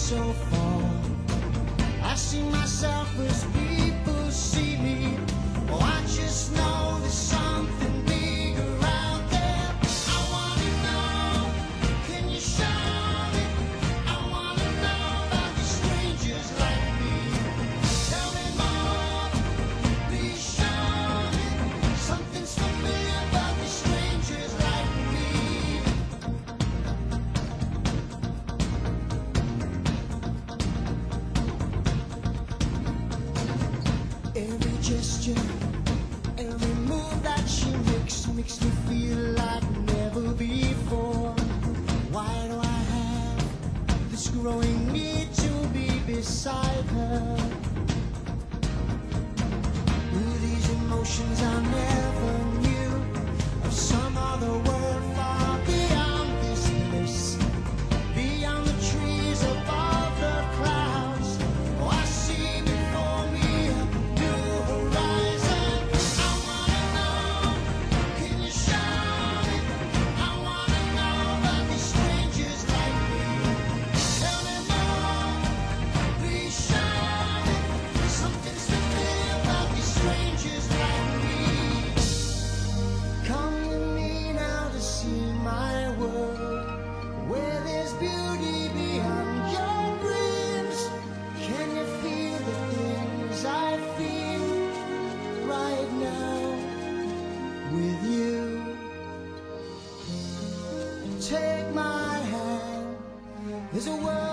so far. I see myself as people see me. Oh, I just know there's something bigger out there. I wanna know, can you show me? I wanna know about the strangers like me. Tell me more, please show me. Something's familiar about the strangers like me. Every gesture, every move that she makes me feel like never before. Why do I have this growing need to be beside her? Ooh, these emotions I never knew of some other world far beyond this place, beyond the trees, above the clouds. Oh, I see before me a new horizon. I wanna know, can you show me? I wanna know about these strangers like me. Tell me more, please show me. Something's familiar about these strangers like me. Come with me now to see my world, where there's beauty beyond your dreams. Can you feel the things I feel right now with you? Take my hand, there's a world